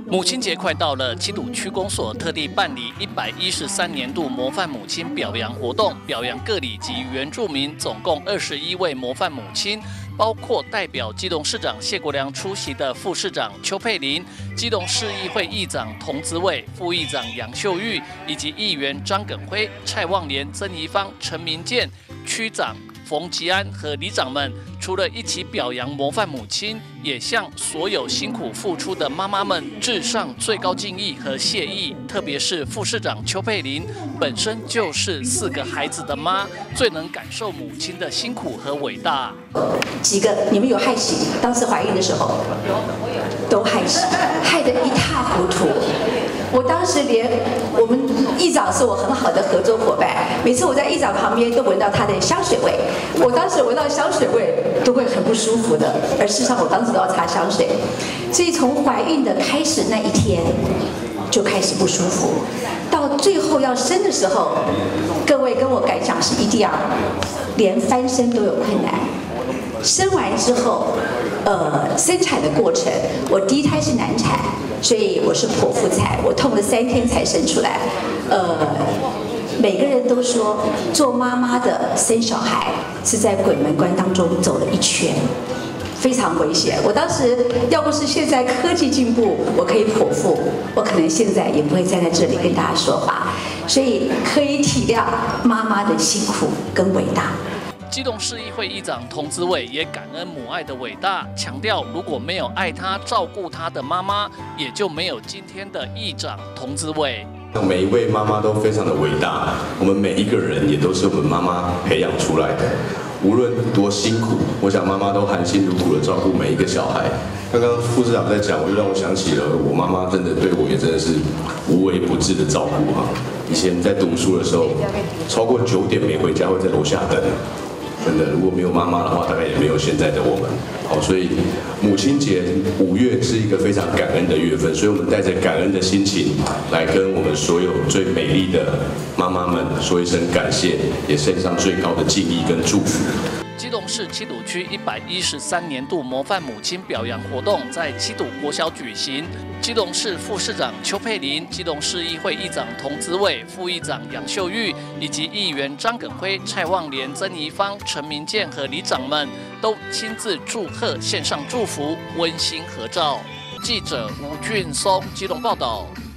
母亲节快到了，七堵区公所特地办理113年度模范母亲表扬活动，表扬各里及原住民总共21位模范母亲，包括代表基隆市长谢国良出席的副市长邱佩玲、基隆市议会议长童子伟、副议长杨秀玉，以及议员张耿辉、蔡旺莲、曾宜芳、陈明健、区长冯吉安和里长们，除了一起表扬模范母亲，也向所有辛苦付出的妈妈们致上最高敬意和谢意。特别是副市长邱佩玲，本身就是4个孩子的妈，最能感受母亲的辛苦和伟大。 几个你们有害喜？当时怀孕的时候，都害喜，害得一塌糊涂。我当时连我们议长是我很好的合作伙伴，每次我在议长旁边都闻到他的香水味，我当时闻到香水味都会很不舒服的，而事实上我当时都要擦香水，所以从怀孕的开始那一天就开始不舒服，到最后要生的时候，各位跟我感想是一定要连翻身都有困难。生完之后，生产的过程，我第一胎是难产，所以我是剖腹产，我痛了3天才生出来。每个人都说做妈妈的生小孩是在鬼门关当中走了一圈，非常危险。我当时要不是现在科技进步，我可以剖腹，我可能现在也不会站在这里跟大家说话，所以可以体谅妈妈的辛苦跟伟大。 基隆市议会议长童子伟也感恩母爱的伟大，强调如果没有爱她、照顾她的妈妈，也就没有今天的议长童子伟。 每一位妈妈都非常的伟大，我们每一个人也都是我们妈妈培养出来的。无论多辛苦，我想妈妈都含辛茹苦的照顾每一个小孩。刚刚副市长在讲，又让我想起了我妈妈真的对我也真的是无微不至的照顾哈。以前在读书的时候，超过9点没回家会在楼下等。真的，如果没有妈妈的话，大概也没有现在的我们。好，所以母亲节5月是一个非常感恩的月份，所以我们带着感恩的心情来跟我们所有最美丽的妈妈们说一声感谢，也献上最高的敬意跟祝福。 基隆市七堵区113年度模范母亲表扬活动在七堵国小举行。基隆市副市长邱佩玲、基隆市议会议长童子伟、副议长杨秀玉以及议员张耿辉、蔡旺莲、曾宜芳、陈明健和里长们都亲自祝贺，献上祝福，温馨合照。记者吴俊松基隆报道。